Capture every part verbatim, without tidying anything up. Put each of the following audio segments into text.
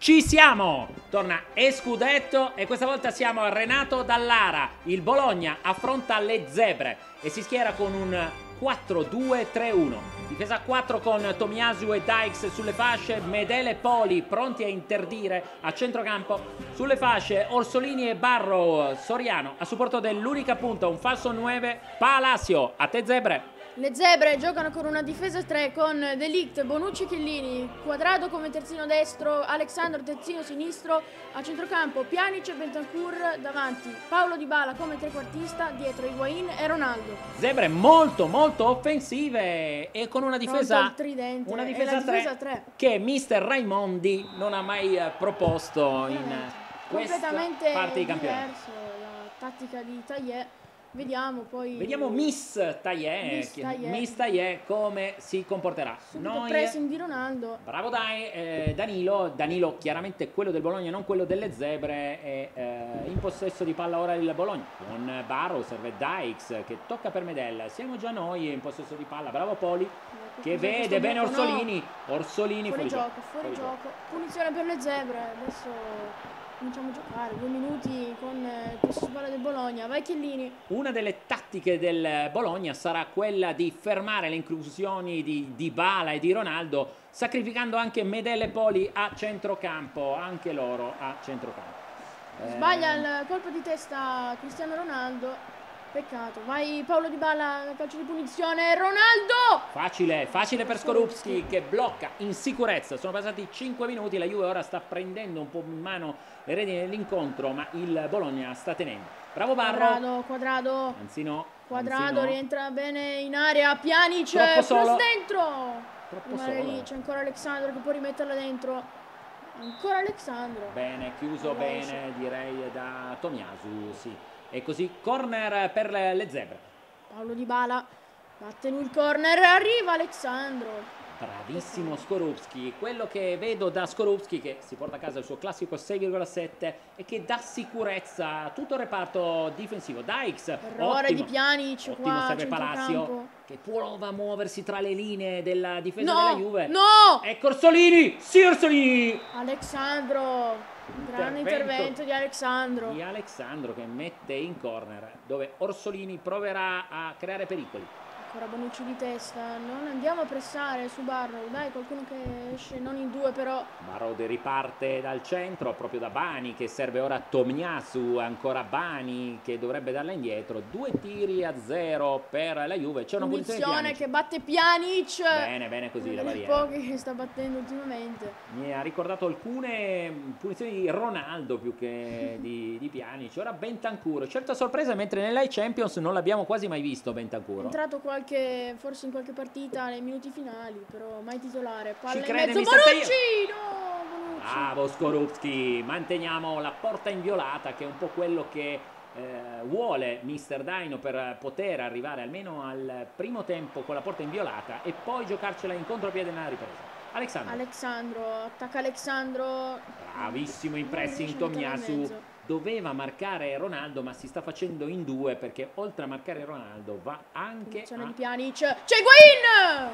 Ci siamo! Torna Scudetto e questa volta siamo a Renato Dallara. Il Bologna affronta le Zebre e si schiera con un quattro due tre uno. Difesa a quattro con Tomiyasu e Dykes sulle fasce, Medel e Poli pronti a interdire a centrocampo. Sulle fasce Orsolini e Barrow, Soriano a supporto dell'unica punta, un falso nove, Palacio. A te Zebre. Le Zebre giocano con una difesa a tre con De Ligt, Bonucci e Chiellini, Quadrado come terzino destro, Alexandro terzino sinistro, a centrocampo Pjanic e Bentancur davanti, Paulo Dybala come trequartista, dietro Higuain e Ronaldo. Zebre molto molto offensive e con una difesa, tridente, una difesa, la difesa a tre, tre che mister Raimondi non ha mai proposto in questa completamente parte di campionato. Diverso la tattica di Taillet. Vediamo poi. Vediamo Miss Taillet, Miss Taillet. Miss Taillet come si comporterà. Subito Noi... pressing di Ronaldo. Bravo dai, eh, Danilo. Danilo chiaramente quello del Bologna, non quello delle Zebre. È eh, in possesso di palla ora il Bologna. Con Barrow serve Dykes che tocca per Medel. Siamo già noi in possesso di palla. Bravo Poli che vede bene Orsolini. No. Orsolini fuori, fuori gioco, fuori, fuori gioco. gioco. Punizione per le Zebre. Adesso cominciamo a giocare, due minuti con il possesso di palla del Bologna, vai Chiellini. Una delle tattiche del Bologna sarà quella di fermare le inclusioni di Dybala e di Ronaldo, sacrificando anche Medel e Poli a centrocampo, anche loro a centrocampo. Sbaglia il colpo di testa Cristiano Ronaldo. Peccato, vai Paulo Dybala, calcio di punizione, Ronaldo! Facile, facile per Skorupski che blocca in sicurezza. Sono passati cinque minuti, la Juve ora sta prendendo un po' in mano le redini dell'incontro, ma il Bologna sta tenendo. Bravo Barro. Quadrado, Quadrado. Anzi no. Quadrado anzi no. rientra bene in area, Pjanic, troppo solo. dentro! Troppo solo. C'è ancora Alexandro che può rimetterla dentro. Ancora Alexandro. Bene, chiuso bene, direi da Tomiyasu, sì. E così corner per le Zebre. Paolo Dybala batte lui il corner, arriva Alexandro. Bravissimo Skorupski. Quello che vedo da Skorupski, che si porta a casa il suo classico sei virgola sette e che dà sicurezza a tutto il reparto difensivo. Dykes, errore ottimo, di Pjanic, ottimo qua serve Palacio che prova a muoversi tra le linee della difesa no, della Juve. No! Ecco Orsolini, sì Orsolini. Alexandro, grande intervento di Alexandro. Di Alexandro che mette in corner dove Orsolini proverà a creare pericoli. Ancora Bonucci di testa, non andiamo a pressare su Barrow, dai qualcuno che esce, non in due però. Barrow riparte dal centro proprio da Bani che serve ora Tomiyasu, ancora Bani che dovrebbe darla indietro, due tiri a zero per la Juve, c'è una punizione che batte Pjanic. Bene, bene così la barriera. Pochi che sta battendo ultimamente. Mi ha ricordato alcune punizioni di Ronaldo più che di, di Pjanic. Ora Bentancur, certa sorpresa mentre nell'I Champions non l'abbiamo quasi mai visto Bentancur. È entrato qua Qualche, forse in qualche partita nei minuti finali, però mai titolare. Palla Ci in crede mezzo, Bonucci! No, Bonucci! Bravo Skorupski, manteniamo la porta inviolata che è un po' quello che eh, vuole mister Daino per poter arrivare almeno al primo tempo con la porta inviolata e poi giocarcela in contropiede nella ripresa. Alexandro. Alexandro, attacca Alexandro. Bravissimo in pressing Tomiyasu. Doveva marcare Ronaldo ma si sta facendo in due perché oltre a marcare Ronaldo va anche a... di Pjanic. C'è Higuain!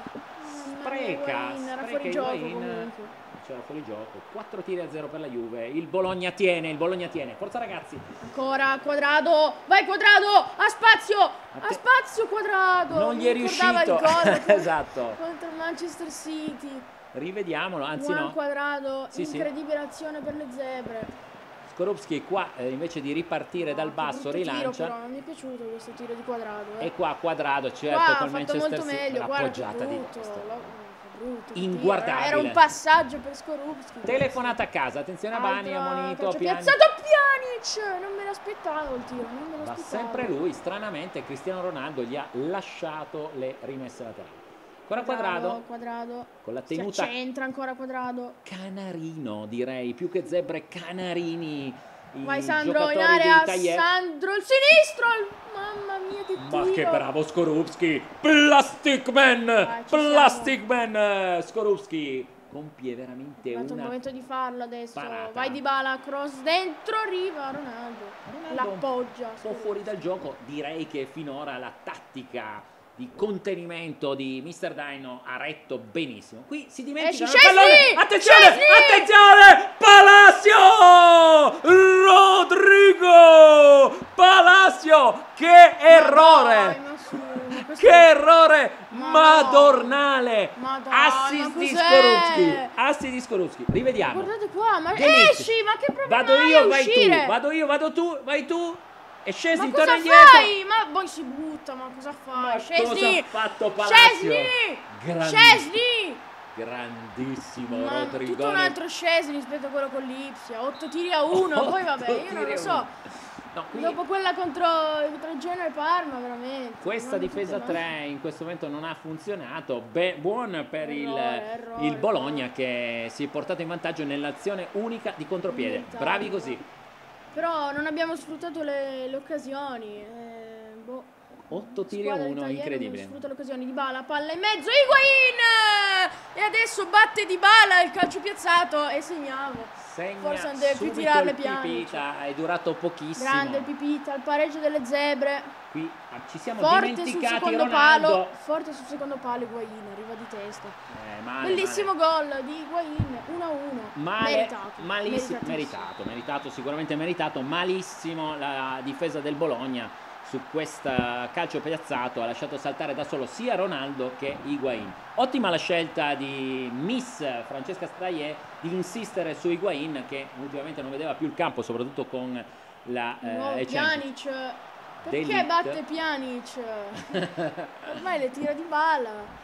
Spreca, Higuain, era spreca fuori gioco Higuain. C'era fuori gioco. quattro tiri a zero per la Juve. Il Bologna tiene, il Bologna tiene. Forza ragazzi. Ancora Quadrado. Vai Quadrado! Ha spazio! Ha spazio Quadrado! Non gli è riuscito. Esatto. Contro il Manchester City. Rivediamolo, anzi Juan no. Quadrado, sì, incredibile sì. azione per le Zebre. Skorupski qua eh, invece di ripartire no, dal basso rilancia. Tiro, però non mi è piaciuto questo tiro di Quadrado. Eh. E qua Quadrado, certo, qua col Manchester City l'appoggiata di brutto, inguardabile. Era un passaggio per Skorupski. Telefonata a casa, attenzione a Bani, ammonito piazzato Pjanic, non me l'aspettavo il tiro, non me l'aspettavo. Ma sempre lui, stranamente Cristiano Ronaldo gli ha lasciato le rimesse laterali. Ancora Quadrado, Quadrado con la tenuta c'entra ancora Quadrado. Canarino direi, più che Zebre Canarini. Vai Sandro in area, Sandro il sinistro, mamma mia che tiro. Ma che bravo Skorupski, Plastic Man, Vai, Plastic siamo. Man, Skorupski compie veramente una un momento di farlo adesso, parata. Vai Dybala, cross dentro, arriva Ronaldo, Ronaldo l'appoggia. Un po' fuori dal gioco, direi che finora la tattica di contenimento di mister Dino ha retto benissimo. Qui si dimentica il pallone. Attenzione, Szczesny! attenzione! Palacio! Rodrigo! Palacio! Che errore! Ma dai, ma su, ma questo- Che errore Ma madornale! Ma dai, Assist ma di cos'è? Skorupski. Assist di Skorupski. Rivediamo. Guardate qua, ma Delizia. esci, ma che problema Vado hai io, a vai uscire? tu. Vado io, vado tu, vai tu. E Ma Szczesny cosa torna indietro. fai? Ma poi si butta, ma cosa fai? Ma Szczesny! cosa ha fatto Palacio? Szczesny! Grandi- Szczesny! Grandissimo Ma Rodrigo. tutto un altro Szczesny rispetto a quello con l'Ipsia. otto tiri a uno, poi vabbè, io non lo so. No, qui Dopo quella contro, contro il Genoa e Parma, veramente. questa non difesa tutte, no. tre in questo momento non ha funzionato. Be- buon per il, Errore, errore, il Bologna che si è portato in vantaggio nell'azione unica di contropiede. Inventato. Bravi così. Però non abbiamo sfruttato le, le occasioni. Eh, boh. otto tiri a Squadra uno, italiana incredibile. non sfrutta le occasioni. Dybala, palla in mezzo, Higuain! E adesso batte Dybala il calcio piazzato e segniamo. Segna Forse non deve più subito tirarle il piano. Pipita, è durato pochissimo. Grande il Pipita, il pareggio delle zebre. Qui ah, ci siamo Forte sul dimenticati secondo Ronaldo. palo. Forte sul secondo palo Higuain, arriva di testa. Eh, male, Bellissimo male. gol di Higuain, uno a uno. Male, meritato. malissimo, meritatissimo. meritato, meritato, sicuramente meritato, malissimo la difesa del Bologna su questo calcio piazzato, ha lasciato saltare da solo sia Ronaldo che Higuain. Ottima la scelta di Miss Francesca Strayer di insistere su Higuain che ultimamente non vedeva più il campo, soprattutto con la Di nuovo eh, Champions. Pjanic. Perché D'Elite. batte Pjanic? Ormai le tira di bala.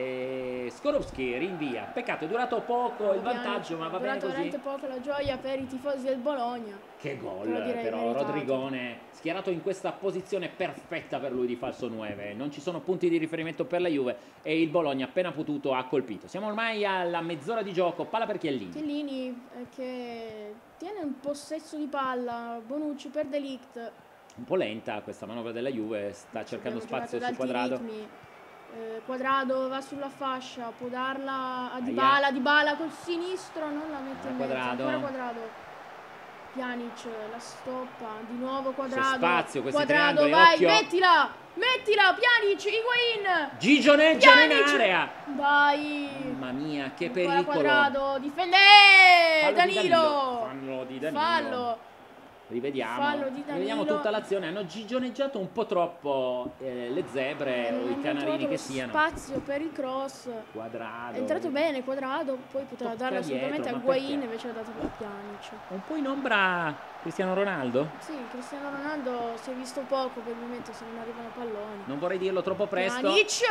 E Skorupski rinvia, peccato è durato poco il Pjanic, vantaggio, ma va è bene durato così. veramente poco la gioia per i tifosi del Bologna. Che gol, Però direi però meritato. Rodrigone schierato in questa posizione perfetta per lui di falso nove. Non ci sono punti di riferimento per la Juve e il Bologna appena potuto ha colpito. Siamo ormai alla mezz'ora di gioco, palla per Chiellini. Chiellini eh, che tiene un possesso di palla, Bonucci per De Ligt. Un po' lenta questa manovra della Juve, sta cercando Abbiamo spazio giocato su ad alti Quadrado. ritmi. Eh, Quadrado va sulla fascia, può darla a Aia. Dybala, Dybala col sinistro, non la mette in mezzo, Quadrado. ancora Quadrado. Pjanic la stoppa, di nuovo Quadrado. spazio, questi Quadrado, triangoli, vai, occhio. mettila, mettila, Pjanic, Higuain. Gigioneggiano in Pjanic. area. Vai. Mamma mia, che Ancora pericolo. Quadrado, difende Fallo di Danilo. Fallo di Danilo. Fallo. Rivediamo, Fallo di Danilo. rivediamo tutta l'azione. Hanno gigioneggiato un po' troppo eh, le zebre Eh, o non i hanno canarini trovato che lo siano. spazio per il cross. Quadrado. È entrato bene Quadrado, poi poteva Tocca darla assolutamente dietro, a ma Higuain, perché? invece ha dato a Pjanic. Un po' in ombra Cristiano Ronaldo? Sì, Cristiano Ronaldo si è visto poco per il momento se non arrivano palloni. Non vorrei dirlo troppo presto. Pjanic!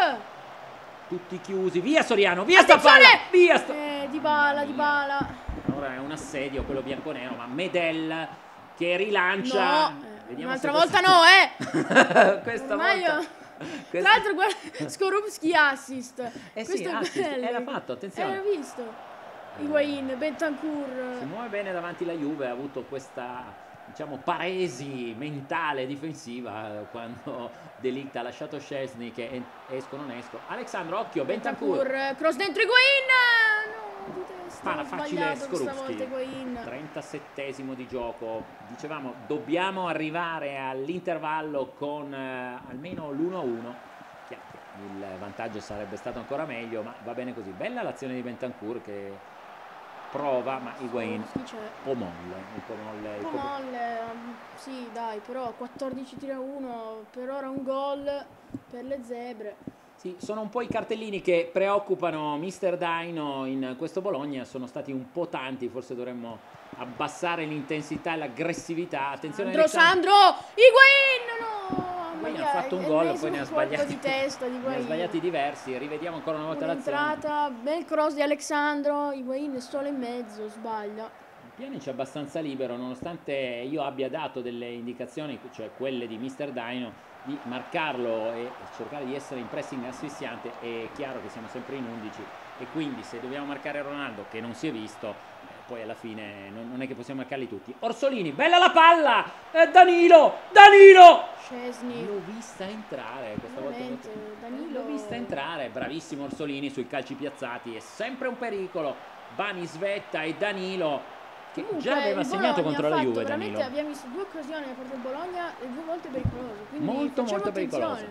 Tutti chiusi. Via Soriano, via sta Attenzione! palla. Via sta... Eh, Dybala, Mamma mia. Dybala. Ora è un assedio quello bianconero, ma Medel che rilancia. No, eh, Vediamo un'altra se volta questa- no, eh! questa Ormai volta. io- questa- Tra l'altro guarda, Skorupski assist. Eh sì, Questo è assist, bello. era fatto, attenzione. Era visto. Higuain, Bentancur. Si muove bene davanti la Juve, ha avuto questa, diciamo, paresi mentale difensiva eh, quando De Ligt ha lasciato Szczesny che en- esco non esco. Alexandro, occhio, Bentancur. Bentancur, cross dentro Higuain! No, di testa, Para facile sbagliato questa Skorupski. volta Higuain. trentasettesimo di gioco. Dicevamo, dobbiamo arrivare all'intervallo con eh, almeno l'uno a uno. Chiaro che il vantaggio sarebbe stato ancora meglio, ma va bene così. Bella l'azione di Bentancur che prova, ma Higuain Chi c'è? un po' molle, un po' molle, Un un po' po' molle, um, sì dai, però quattordici tiri a uno, per ora un gol per le zebre. Sì, sono un po' i cartellini che preoccupano mister Dino in questo Bologna, sono stati un po' tanti, forse dovremmo abbassare l'intensità e l'aggressività. Attenzione Sandro, Alexandro. Sandro, Higuain, no! Higuain ha Maglia- fatto un è gol, l'ennesimo poi ne ha colpo sbagliati di testa di ne ha Higuain. sbagliati diversi. Rivediamo ancora una volta l'azione. Un'entrata, bel cross di Alexandro, Higuain solo in mezzo, sbaglia. Pjanic è abbastanza libero, nonostante io abbia dato delle indicazioni, cioè quelle di mister Dino, di marcarlo e cercare di essere in pressing asfissiante. È chiaro che siamo sempre in undici e quindi se dobbiamo marcare Ronaldo, che non si è visto, eh, poi alla fine non, non è che possiamo marcarli tutti. Orsolini, bella la palla! Eh, Danilo! Danilo! Szczesny. L'ho vista entrare questa Veramente, volta. Danilo- L'ho vista entrare, bravissimo Orsolini sui calci piazzati, è sempre un pericolo. Bani Svetta e Danilo che Comunque, già aveva il segnato Bologna contro ha la fatto Juve. veramente, Danilo abbiamo visto due occasioni da parte del Bologna e due volte pericolose, quindi molto facciamo molto pericoloso. attenzione.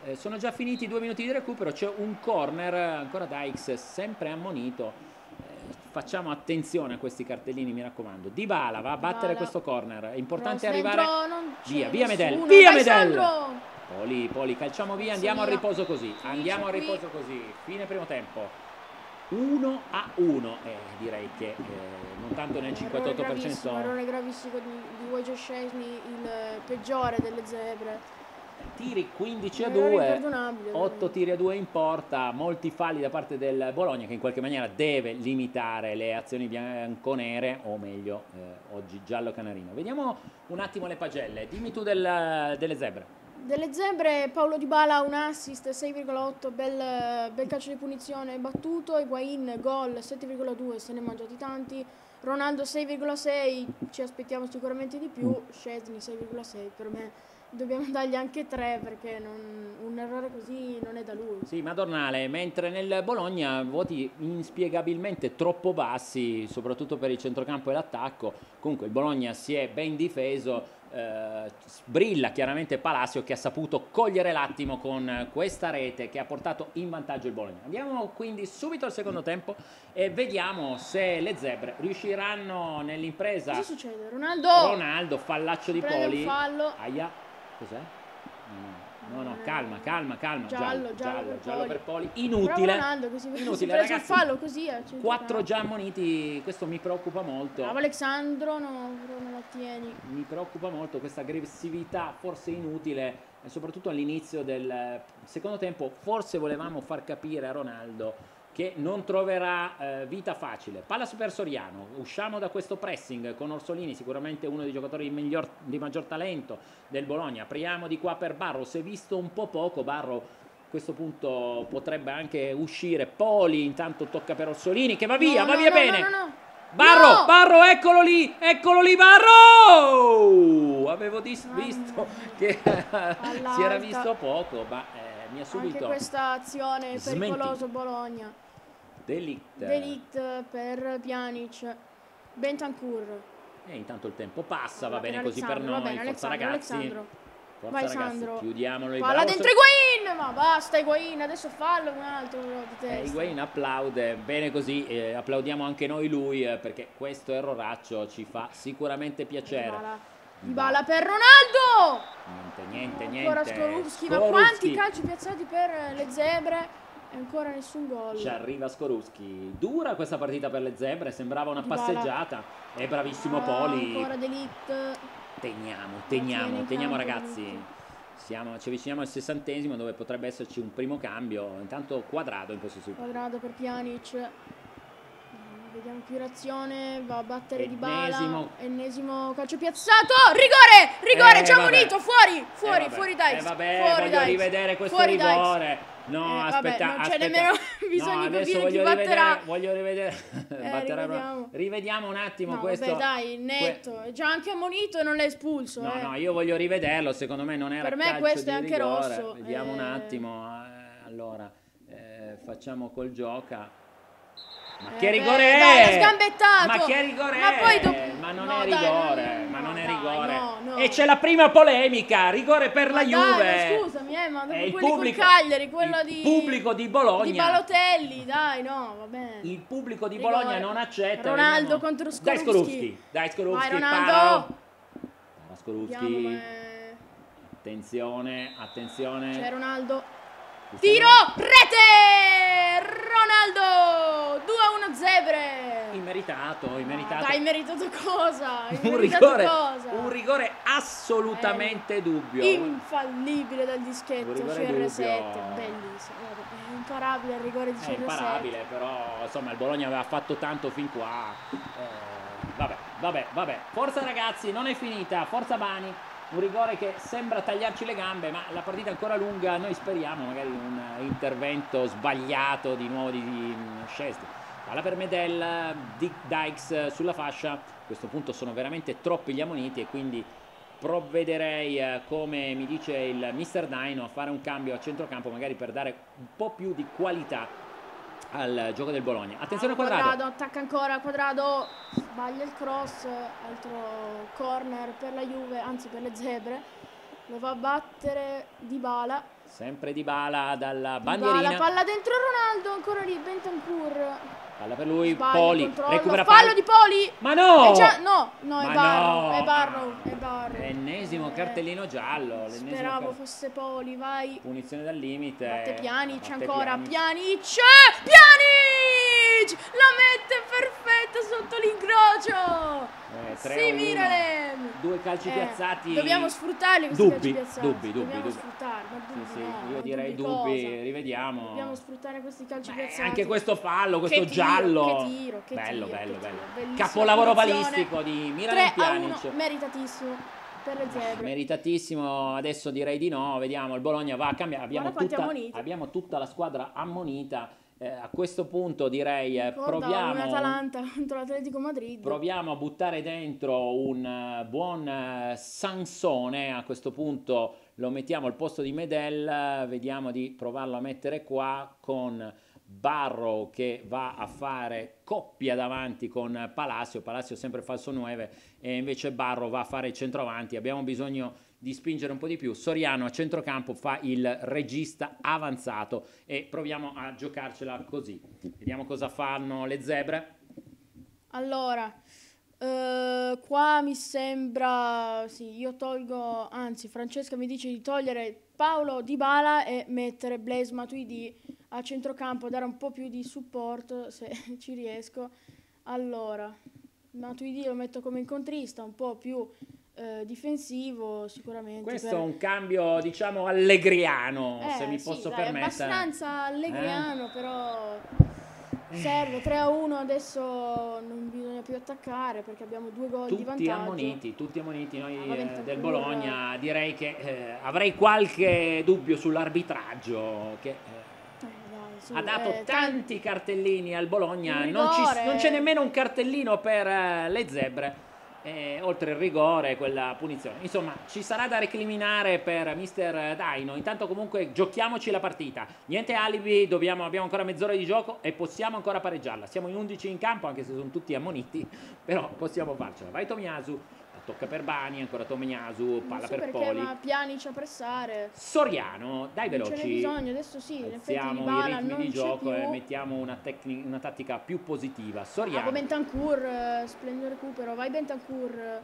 Eh, sono già finiti i due minuti di recupero, c'è un corner, ancora Dykes sempre ammonito. Eh, facciamo attenzione a questi cartellini, mi raccomando. Dybala va a battere Dybala. questo corner, è importante Cross arrivare dentro, non via, c'è via Medel, nessuno. via Vai, Medel. Sandro! Poli, Poli, calciamo via, andiamo Via. a riposo così, Finisce andiamo a qui. riposo così, fine primo tempo. uno a uno, eh, direi che eh, non tanto nel cinquantotto per cento. Un errore gravissimo di, di Wojciech Szczęsny, il peggiore delle zebre. Tiri quindici a Un errore due, imperdonabile, otto veramente. tiri a due in porta, molti falli da parte del Bologna che in qualche maniera deve limitare le azioni bianconere, o meglio eh, oggi giallo-canarino. Vediamo un attimo le pagelle, dimmi tu del, delle zebre. Delle zebre, Paulo Dybala un assist, sei virgola otto, bel, bel calcio di punizione battuto. Higuain gol, sette virgola due, se ne è mangiati tanti. Ronaldo sei virgola sei, ci aspettiamo sicuramente di più. Szczęsny sei virgola sei, per me dobbiamo dargli anche tre perché non, un errore così non è da lui. Sì, madornale, mentre nel Bologna voti inspiegabilmente troppo bassi, soprattutto per il centrocampo e l'attacco. Comunque il Bologna si è ben difeso. Eh, brilla chiaramente Palacio che ha saputo cogliere l'attimo con questa rete che ha portato in vantaggio il Bologna. Andiamo quindi subito al secondo tempo e vediamo se le zebre riusciranno nell'impresa. Cosa succede? Ronaldo! Ronaldo, fallaccio di Prende un Poli. fallo. Aia, cos'è? No, no, no, calma, calma, calma. Giallo, Giallo, giallo giallo, per giallo Poli. per Poli. Bravo Inutile. Ronaldo che si, si è Inutile, preso il ragazzi. fallo così. al centro Quattro campo. già ammoniti, questo mi preoccupa molto. Bravo Alexandro, no, però non la tieni. Mi preoccupa molto questa aggressività forse inutile, e soprattutto all'inizio del secondo tempo. Forse volevamo far capire a Ronaldo che non troverà eh, vita facile. Palla per Soriano, usciamo da questo pressing con Orsolini, sicuramente uno dei giocatori di, miglior, di maggior talento del Bologna. Apriamo di qua per Barro, si è visto un po' poco. Barro a questo punto potrebbe anche uscire. Poli intanto tocca per Orsolini che va via, No, va no, via no, bene. no, no, no. Barro, No! Barro, eccolo lì, eccolo lì Barro! Avevo dis- Mamma visto mia. che si era All'alta. visto poco, ma eh, mi ha Anche subito questa azione smentito. pericoloso Bologna. Delict. Delict per Pjanic. Bentancur. E intanto il tempo passa, va Per bene così per Alexandro, noi, va bene, forza Alexandro, ragazzi. Alexandro. Forza Vai, ragazzi, Sandro. chiudiamolo. Palla dentro Higuain, ma basta Higuain, adesso fallo un altro però di testa. Eh, Higuain applaude, bene così, eh, applaudiamo anche noi lui eh, perché questo erroraccio ci fa sicuramente piacere. Dybala. Dybala per Ronaldo! Niente, niente, niente. Ancora Skorupski, ma Skorupski. quanti calci piazzati per le zebre e ancora nessun gol. Ci arriva Skorupski. Dura questa partita per le zebre, sembrava una Dybala. passeggiata. È bravissimo Ah, Poli. Ancora Delict. Teniamo, tiene teniamo, in teniamo campo ragazzi. Delict. Siamo, ci avviciniamo al sessantesimo dove potrebbe esserci un primo cambio. Intanto Quadrado in possesso di palla. Quadrado per Pjanic. Vediamo più l'azione, va a battere Dybala. Ennesimo. Ennesimo calcio piazzato. Rigore! Rigore, Eh, già vabbè. munito, fuori, fuori, Eh, vabbè. fuori Dykes. Eh, vabbè, fuori voglio Dykes. rivedere questo Fuori Dykes. rigore. No, Eh, vabbè, aspetta, non c'è aspetta. nemmeno bisogno no, di adesso capire voglio chi rivedere, batterà. voglio rivedere. Eh, batterà- rivediamo. Rivediamo un attimo No, questo. vabbè, dai, netto. È già anche ammonito e non l'ha espulso. No, eh. no, io voglio rivederlo, secondo me non era Per me calcio questo di è anche rigore. rosso, Vediamo un eh. attimo. eh, allora, eh, facciamo col gioca. Ma Eh, che beh, rigore è? dai, l'ha sgambettato. Ma che rigore Ma è? poi dopo- Ma non no, è dai, rigore, no, ma no, non è dai, rigore. no, no. E c'è la prima polemica, rigore per Ma la dai, Juve. ma scusami, eh, ma dopo È il quelli pubblico, col Cagliari, quello il di pubblico di Bologna. di Balotelli, dai, no, va bene. Il pubblico di Rigore. Bologna non accetta. Ronaldo vediamo. contro Dai Skorupski. Skorupski, dai Skorupski, Vai, Ronaldo. paralo. Para Vediamo, Skorupski. ma- Attenzione, attenzione. C'è Ronaldo. Cristiano- Tiro, rete! Ronaldo! due a uno zebre. Immeritato, immeritato. Ah, dai, meritato cosa? un Immeritato rigore, cosa? un rigore assolutamente dubbio. Infallibile dal dischetto Un rigore C R sette, dubbio. bellissimo. Guarda, è imparabile il rigore di È C R sette. imparabile, però insomma il Bologna aveva fatto tanto fin qua. Eh, vabbè, vabbè, vabbè. Forza ragazzi, non è finita. Forza Bani. Un rigore che sembra tagliarci le gambe, ma la partita è ancora lunga. Noi speriamo magari un intervento sbagliato di nuovo di, di Szczęsny. Palla per Medel, Dick Dykes sulla fascia. A questo punto sono veramente troppi gli ammoniti e quindi provvederei, eh, come mi dice il mister Dino, a fare un cambio a centrocampo magari per dare un po' più di qualità al gioco del Bologna. Attenzione a Quadrado. Quadrado, attacca ancora Quadrado, sbaglia il cross, altro corner per la Juve, anzi per le zebre. Lo va a battere Dybala. Sempre Dybala dalla bandierina. La palla dentro Ronaldo, ancora lì Bentancur. Palla per lui, Sbaglia, Poli, controllo, recupera fallo palla di Poli! Ma no! È già, no, no, è Ma Barrow, no! è Barrow, è Barrow. Ennesimo Eh, cartellino giallo. Speravo car... fosse Poli, vai. Punizione dal limite. Batte Pjanic Batte ancora, Pjanic. Pjanic! Pjanic! La mette perfetta sotto l'incrocio! Eh, Sì, Miralem! Due calci Eh, piazzati. Dobbiamo sfruttarli questi dubbi, calci piazzati. dubbi, dubbi, Dobbiamo dubbi. sfruttarli, ma dubbi Sì, sì, no, io ma direi dubbi dubbi, cosa? rivediamo. Dobbiamo sfruttare questi calci Beh, piazzati. anche questo fallo, questo che tiro, giallo. Che tiro, che bello, tiro, bello, che bello. tiro. Capolavoro punizione. balistico di Miralem Pjanic. tre a uno, meritatissimo per le zebre. Meritatissimo, adesso direi di no, vediamo, il Bologna va a cambiare, abbiamo, tutta, abbiamo tutta la squadra ammonita, eh, a questo punto direi eh, proviamo, Atalanta contro l'Atletico Madrid. proviamo a buttare dentro un uh, buon uh, Sansone, a questo punto lo mettiamo al posto di Medel, vediamo di provarlo a mettere qua con Barrow che va a fare coppia davanti con Palacio, Palacio sempre falso nove e invece Barrow va a fare il centroavanti. Abbiamo bisogno di spingere un po' di più. Soriano a centrocampo fa il regista avanzato e proviamo a giocarcela così. Vediamo cosa fanno le zebre. Allora, Uh, qua mi sembra, sì, io tolgo, anzi Francesca mi dice di togliere Paulo Dybala e mettere Blaise Matuidi a centrocampo, dare un po' più di supporto se ci riesco. Allora, Matuidi lo metto come incontrista, un po' più eh, difensivo sicuramente. Questo per... è un cambio diciamo allegriano, eh, se mi sì, posso dai, permettere. Abbastanza allegriano, eh? però... Serve tre a uno, adesso non bisogna più attaccare perché abbiamo due gol tutti di vantaggio. Ammoniti, tutti ammoniti noi ah, eh, del Bologna. Direi che eh, avrei qualche dubbio sull'arbitraggio che eh, eh, dai, su, ha dato eh, tanti cartellini al Bologna, rigore, non, ci, non c'è nemmeno un cartellino per eh, le zebre. Eh, oltre il rigore, quella punizione. Insomma, ci sarà da recriminare per mister Daino. Intanto comunque giochiamoci la partita. Niente alibi, dobbiamo, abbiamo ancora mezz'ora di gioco e possiamo ancora pareggiarla. Siamo in undici in campo, anche se sono tutti ammoniti, però possiamo farcela. Vai Tomiyasu, tocca per Bani, ancora Tomiyasu, palla so per perché, Poli. Ma Pjanic a pressare. Soriano, dai veloci. Non ce n'è bisogno, adesso sì, in effetti Alziamo Dybala i ritmi non di gioco più. e mettiamo una, tecnica, una tattica più positiva. Soriano. Ah, Bentancur, splendido recupero, vai Bentancur.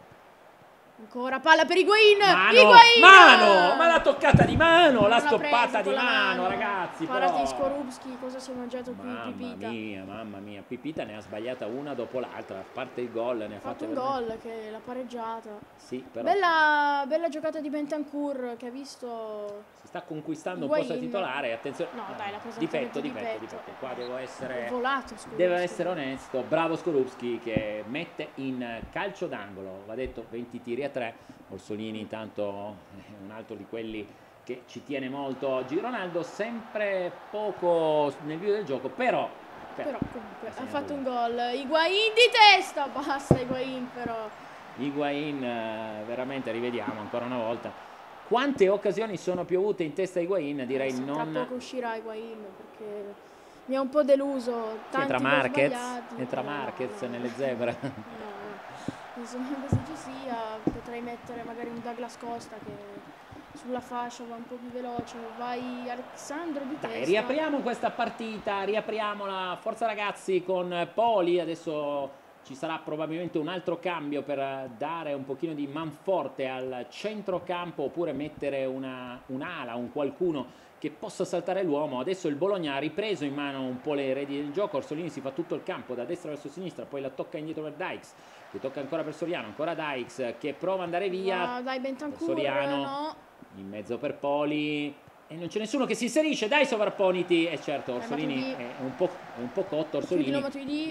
Ancora palla per Higuain. Mano, Higuain! mano, ma la toccata di mano, non la stoppata di mano, mano, ragazzi. Parati però... Skorupski, cosa si è mangiato qui mamma Pipita? Mamma mia, mamma mia, Pipita ne ha sbagliata una dopo l'altra, a parte il gol ne ha, ha fatto un veramente... gol che l'ha pareggiata. Sì, però... Bella, bella giocata di Bentancur che ha visto... Si sta conquistando Higuain. un posto titolare, attenzione. No, dai, la presa difetto, di difetto, petto. difetto. Qua devo essere... volato, Devo essere onesto, bravo Skorupski che mette in calcio d'angolo, va detto venti tiri a tre, Orsolini intanto è un altro di quelli che ci tiene molto oggi. Ronaldo sempre poco nel video del gioco, però... Però, però comunque ha fatto un gol. Higuain di testa, basta Higuain però. Higuain, veramente rivediamo ancora una volta. Quante occasioni sono piovute in testa a Higuain? Direi sì, non... Tra poco uscirà Higuain perché mi ha un po' deluso. Tanti entra Marquez, sbagliati. entra Marquez no, no. nelle zebre. No, no. Insomma, se ci sia, potrei mettere magari un Douglas Costa che sulla fascia va un po' più veloce. Vai Alessandro di Dai, testa. riapriamo questa partita, riapriamola. Forza ragazzi con Poli. Adesso ci sarà probabilmente un altro cambio per dare un pochino di manforte al centrocampo oppure mettere una, un'ala, un qualcuno che possa saltare l'uomo. Adesso il Bologna ha ripreso in mano un po' le redini del gioco. Orsolini si fa tutto il campo da destra verso sinistra, poi la tocca indietro per Dykes, che tocca ancora per Soriano, ancora Dykes che prova ad andare via. No, dai Bentancur, Soriano, no. In mezzo per Poli e non c'è nessuno che si inserisce. Dai sovrapponiti, e certo Orsolini è un po', è un po' cotto. Orsolini,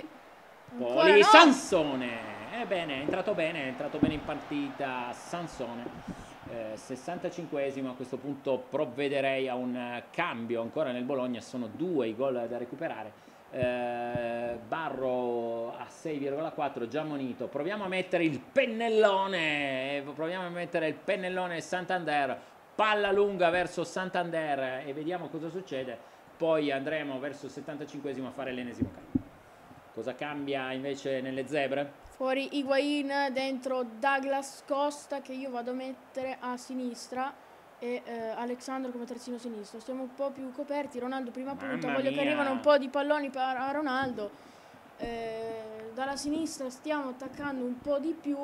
Poli, no. Sansone, ebbene è entrato bene, è entrato bene in partita Sansone. Eh, sessantacinquesimo, a questo punto provvederei a un uh, cambio ancora nel Bologna. Sono due i gol da recuperare. eh, Barro a sei virgola quattro, già ammonito. Proviamo a mettere il pennellone, proviamo a mettere il pennellone Santander, palla lunga verso Santander e vediamo cosa succede. Poi andremo verso il settantacinquesimo a fare l'ennesimo cambio. Cosa cambia invece nelle zebre? Fuori Higuain, dentro Douglas Costa che io vado a mettere a sinistra. e eh, Alexandro come terzino sinistro. Stiamo un po' più coperti. Ronaldo prima punta, Mamma voglio mia. che arrivano un po' di palloni per a Ronaldo. Eh, dalla sinistra stiamo attaccando un po' di più,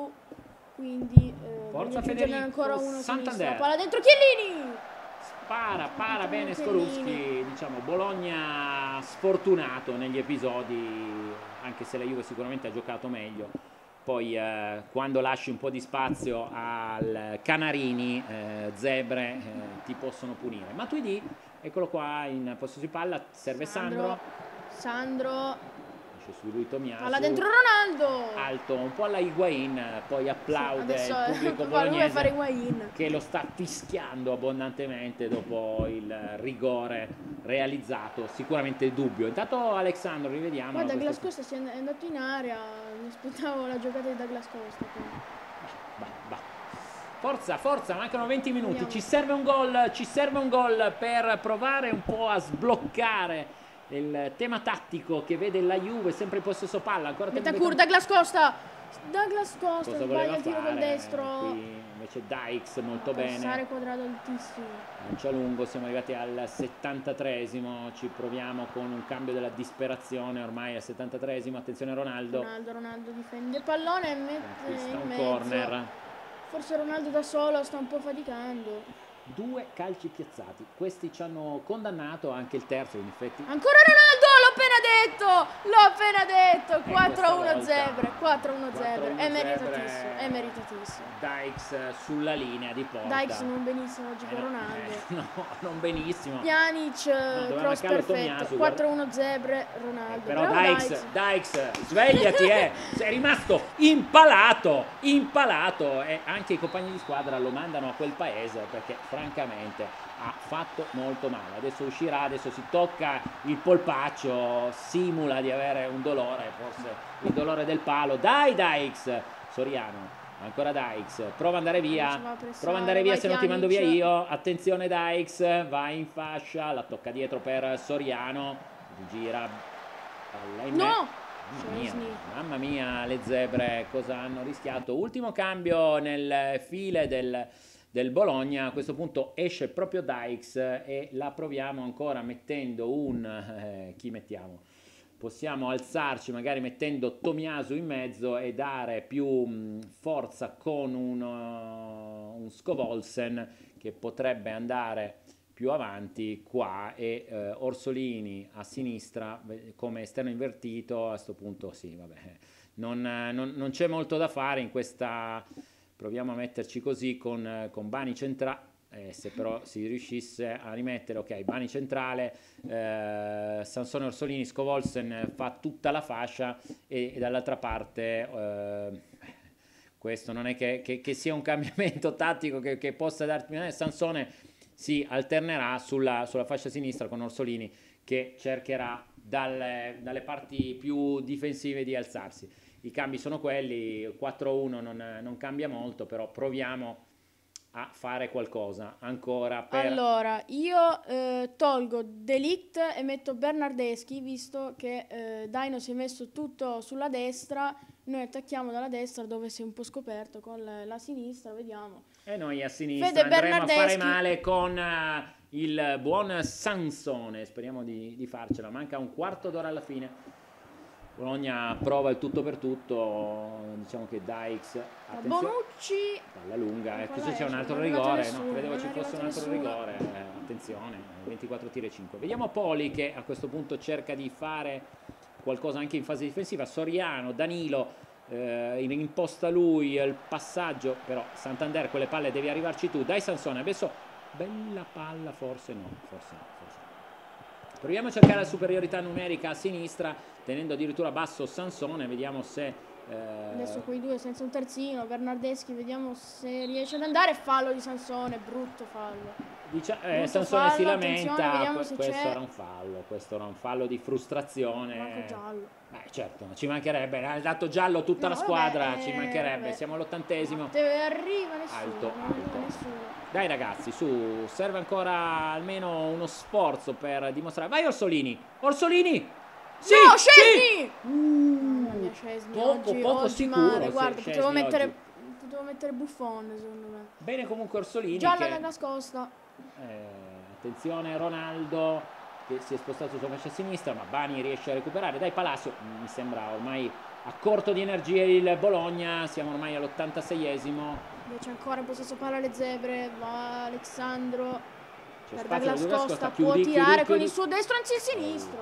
quindi eh, Forza voglio aggiungerne Federico ancora uno a Santander. sinistra. Palla dentro Chiellini! Spara, para bene Skorupski, diciamo Bologna sfortunato negli episodi, anche se la Juve sicuramente ha giocato meglio. Poi eh, quando lasci un po' di spazio al Canarini, eh, Zebre eh, ti possono punire. Matuidi, eccolo qua in possesso di palla, serve Sandro. Sandro. Sandro. Su lui Tomiasu, palla dentro Ronaldo, alto un po' alla Higuain, poi applaude sì, il pubblico bolognese fare Higuain, che lo sta fischiando abbondantemente dopo il rigore realizzato, sicuramente dubbio. Intanto Alexandro, rivediamo. Poi Douglas Costa si è andato in area, mi aspettavo la giocata di Douglas Costa. Bah, bah. Forza, forza, mancano venti minuti, Andiamo. ci serve un gol, ci serve un gol per provare un po' a sbloccare il tema tattico che vede la Juve sempre in possesso palla. Ancora Bentancur, Douglas Costa, Douglas Costa cosa sbaglia il tiro fare? col destro. Qui invece Dykes molto bene. Passare quadrato altissimo. Lancia lungo, siamo arrivati al settantatreesimo, ci proviamo con un cambio della disperazione ormai al settantatreesimo. Attenzione Ronaldo. Ronaldo, Ronaldo difende il pallone e mette Conquista in un mezzo. corner. Forse Ronaldo da solo sta un po' faticando. Due calci piazzati, questi ci hanno condannato, anche il terzo in effetti. Ancora Ronaldo, l'ho appena detto, l'ho appena detto, quattro a uno Zebre, quattro a uno Zebre, è meritatissimo, è meritatissimo. Dykes sulla linea di porta. Dykes non benissimo oggi con Eh, Ronaldo. eh, no, non benissimo. Pjanic, doveva cross marcarlo perfetto, Tomiasu, quattro a uno Zebre, Ronaldo. Eh, però Bravo Dykes, Dykes, svegliati, eh. Sei rimasto impalato, impalato e anche i compagni di squadra lo mandano a quel paese perché francamente ha fatto molto male. Adesso uscirà, adesso si tocca il polpaccio, simula di avere un dolore, forse il dolore del palo. Dai Dykes, Soriano, ancora Dykes, prova ad andare via, prova ad andare via se non ti mando via io. Attenzione Dykes, va in fascia, la tocca dietro per Soriano, gira, palla in no! Mamma mia, mamma mia, le Zebre cosa hanno rischiato. Ultimo cambio nel file del, del Bologna. A questo punto esce proprio Dykes e la proviamo ancora mettendo un... Eh, chi mettiamo? Possiamo alzarci magari mettendo Tomiasu in mezzo e dare più mh, forza con un, uh, un Scovolsen che potrebbe andare più avanti qua e eh, Orsolini a sinistra come esterno invertito. A questo punto sì, vabbè, non, non, non c'è molto da fare in questa, proviamo a metterci così con, con Bani centrale, eh, se però si riuscisse a rimettere, ok, Bani centrale, eh, Sansone Orsolini, Scovolsen fa tutta la fascia e, e dall'altra parte eh, questo non è che, che, che sia un cambiamento tattico che, che possa darti, eh, Sansone si alternerà sulla, sulla fascia sinistra con Orsolini che cercherà dalle, dalle parti più difensive di alzarsi. I cambi sono quelli, quattro a uno non, non cambia molto, però proviamo a fare qualcosa ancora per... Allora, io eh, tolgo De Ligt e metto Bernardeschi, visto che eh, Daino si è messo tutto sulla destra, noi attacchiamo dalla destra dove si è un po' scoperto con la, la sinistra, vediamo. E noi a sinistra Fede andremo a fare Bernardeschi. male con uh, il buon Sansone, speriamo di, di farcela, manca un quarto d'ora alla fine. Bologna prova il tutto per tutto, diciamo che Dykes, attenzione, Bonucci, palla lunga, e qui c'è un altro non è rigore, nessuno, no, credevo non ci è fosse un arrivato altro nessuno. rigore, eh, attenzione, ventiquattro tiri e cinque. Vediamo Poli che a questo punto cerca di fare qualcosa anche in fase difensiva, Soriano, Danilo, eh, imposta lui il passaggio, però Santander quelle palle devi arrivarci tu, dai Sansone, adesso bella palla, forse no, forse no, forse no. Proviamo a cercare la superiorità numerica a sinistra, tenendo addirittura basso Sansone, vediamo se... Eh... Adesso quei due senza un terzino, Bernardeschi, vediamo se riesce ad andare, fallo di Sansone, brutto fallo. Dice, eh, Brutto Sansone fallo, si lamenta, vediamo se questo c'è. era un fallo, questo era un fallo di frustrazione. Manco giallo. Eh, certo, ci mancherebbe, ha dato giallo tutta No, la squadra, vabbè, ci eh, mancherebbe, vabbè. siamo all'ottantesimo. Deve arriva nessuno, Alto, non arriva alto. nessuno. Dai ragazzi, su, serve ancora almeno uno sforzo per dimostrare. Vai Orsolini, Orsolini! Sì, No, sì! Szczesny! Uh, Mamma mia, Szczesny poco, oggi, poco oggi sicuro. male, se guarda, Szczesny potevo mettere, oggi. potuto mettere Buffon, secondo me. Bene comunque Orsolini. Gialla che... da nascosta. Eh, attenzione Ronaldo che si è spostato sulla fascia sinistra, ma Bani riesce a recuperare. Dai Palacio, mi sembra ormai a corto di energie il Bologna, siamo ormai all'ottantaseiesimo. Invece ancora in possesso palla le Zebre, va Alexandro. Per spazio Douglas da Douglas Costa, Costa, può chiudi, tirare chiudi, con chiudi. il suo destro, anzi il sinistro.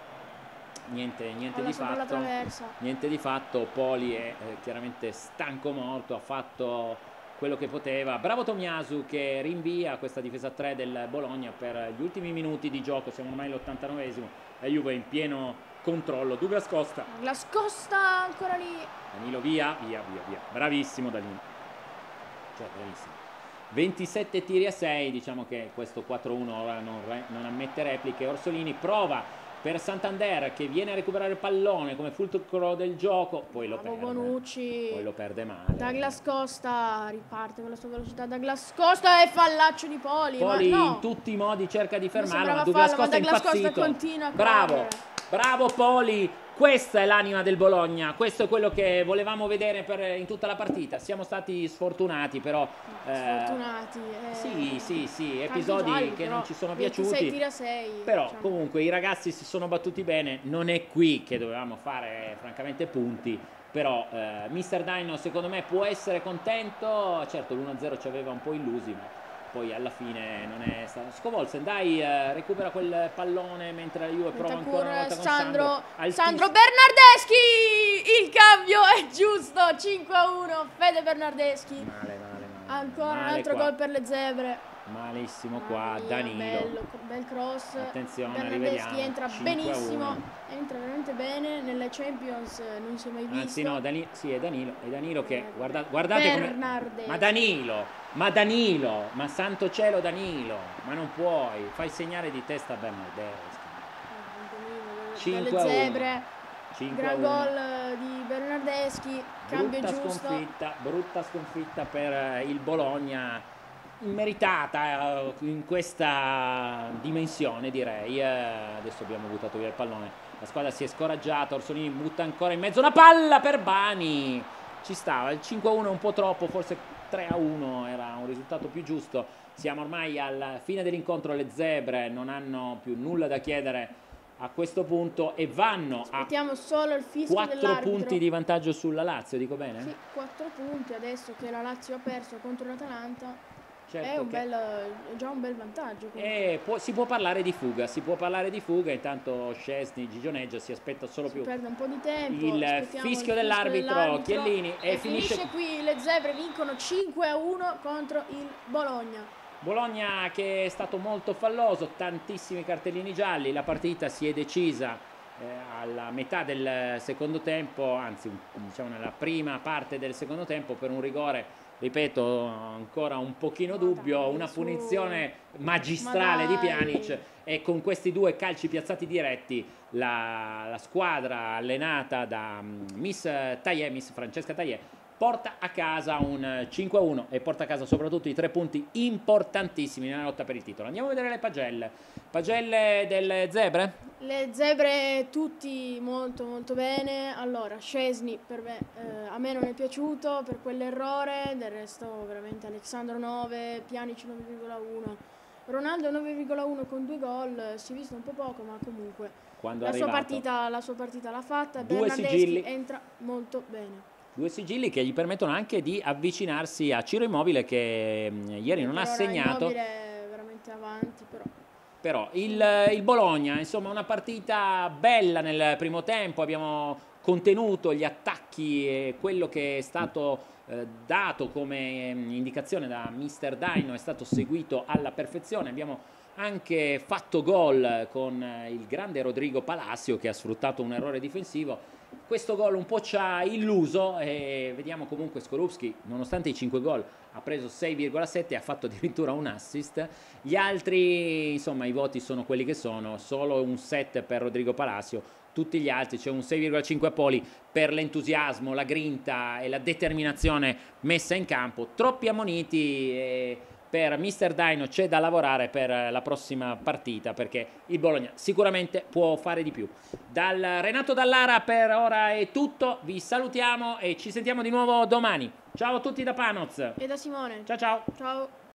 Niente, niente Alla di sopra la fatto. traversa. Niente di fatto. Poli è eh, chiaramente stanco morto, ha fatto quello che poteva. Bravo Tomiasu che rinvia questa difesa tre del Bologna per gli ultimi minuti di gioco. Siamo ormai all'ottantanovesimo. La Juve in pieno controllo. Douglas Costa. Douglas Costa ancora lì. Danilo via, via, via, via. Bravissimo Danilo. Cioè, bravissimo. ventisette tiri a sei, diciamo che questo quattro uno ora non, non ammette repliche. Orsolini prova per Santander che viene a recuperare il pallone come fulcro del gioco, poi lo Bravo perde. Bonucci. Poi lo perde male. Douglas Costa riparte con la sua velocità. Douglas Costa e fallaccio di Poli. Poli ma no. in tutti i modi cerca di fermarlo, ma sembrava Douglas fallo, ma Costa è Douglas Costa impazzito. continua a Bravo, correre. bravo Poli. Questa è l'anima del Bologna, questo è quello che volevamo vedere per, in tutta la partita. Siamo stati sfortunati però. eh, Sfortunati. eh, Sì, sì, sì, tanti episodi gialli, che però. non ci sono ventisei piaciuti. tiri a sei, Però diciamo. comunque i ragazzi si sono battuti bene, non è qui che dovevamo fare francamente punti, però eh, mister Dino secondo me può essere contento, certo l'uno a zero ci aveva un po' illusi, ma poi alla fine non è stato. Scovolsen, dai, eh, recupera quel pallone mentre la Juve prova ancora una volta con Sandro, Sandro. Altissimo. Sandro Bernardeschi, il cambio è giusto, cinque a uno, Fede Bernardeschi. Male, male, male. Ancora male un altro qua. gol per le Zebre. Malissimo Mamma qua, mia, Danilo. bello, bel cross. Attenzione, Bernardeschi rivediamo. entra cinque a uno. benissimo, entra veramente bene, nelle Champions eh, non si è mai visto. Anzi no, Dani sì, è Danilo, è Danilo che Eh, guarda, guardate come. Bernardeschi. Ma Danilo, ma Danilo, ma santo cielo Danilo, ma non puoi, fai segnare di testa a Bernardeschi. cinque Delle a uno. Zebre, cinque gran a uno. gol di Bernardeschi, cambio Brutta giusto. sconfitta, brutta sconfitta per eh, il Bologna, immeritata eh, in questa dimensione direi. Eh, adesso abbiamo buttato via il pallone, la squadra si è scoraggiata, Orsolini butta ancora in mezzo una palla per Bani, ci stava, il cinque a uno è un po' troppo, forse tre a uno era un risultato più giusto. Siamo ormai alla fine dell'incontro, le Zebre non hanno più nulla da chiedere a questo punto e vanno a Mettiamo solo il fischio quattro dell'arbitro. punti di vantaggio sulla Lazio, dico bene? Sì, quattro punti adesso che la Lazio ha perso contro l'Atalanta. Certo È, un che- bel, è già un bel vantaggio. comunque. E può- si può parlare di fuga, si può parlare di fuga, intanto Szczesny, Gigioneggia si aspetta solo Si più perde un po' di tempo. il aspettiamo fischio dell'arbitro, Chiellini, e e finisce- finisce qui. Le Zebre vincono cinque a uno contro il Bologna. Bologna che è stato molto falloso, tantissimi cartellini gialli, la partita si è decisa eh, alla metà del secondo tempo, anzi diciamo nella prima parte del secondo tempo per un rigore, ripeto, ancora un pochino Ma dubbio, dai, una su. punizione magistrale Ma di dai. Pjanic, e con questi due calci piazzati diretti la, la squadra allenata da mm, Miss Taillé, Miss Francesca Taillé, porta a casa un cinque a uno e porta a casa soprattutto i tre punti importantissimi nella lotta per il titolo. Andiamo a vedere le pagelle. Pagelle delle Zebre? Le Zebre tutti molto molto bene. Allora, Szczesny per me, eh, a me non è piaciuto per quell'errore, del resto veramente Alexandro nove, Pjanic nove virgola uno, Ronaldo nove virgola uno con due gol, si è visto un po' poco ma comunque Quando è la sua, arrivato. partita, la sua partita l'ha fatta. Due Bernardeschi sigilli. entra molto bene. Due sigilli che gli permettono anche di avvicinarsi a Ciro Immobile che mh, ieri non Per ha ora segnato. Immobile è veramente avanti però. Però il, il Bologna, insomma, una partita bella nel primo tempo, abbiamo contenuto gli attacchi e quello che è stato eh, dato come mh, indicazione da mister Dino è stato seguito alla perfezione. Abbiamo anche fatto gol con eh, il grande Rodrigo Palacio che ha sfruttato un errore difensivo. Questo gol un po' ci ha illuso e vediamo comunque Skorupski, nonostante i cinque gol, ha preso sei virgola sette e ha fatto addirittura un assist. Gli altri, insomma, i voti sono quelli che sono, solo un sette per Rodrigo Palacio, tutti gli altri, c'è cioè un sei virgola cinque a Poli per l'entusiasmo, la grinta e la determinazione messa in campo. Troppi ammoniti e per mister Dino c'è da lavorare per la prossima partita perché il Bologna sicuramente può fare di più. Dal Renato Dallara per ora è tutto, vi salutiamo e ci sentiamo di nuovo domani. Ciao. Ciao a tutti da Panoz. E da Simone. Ciao ciao. Ciao.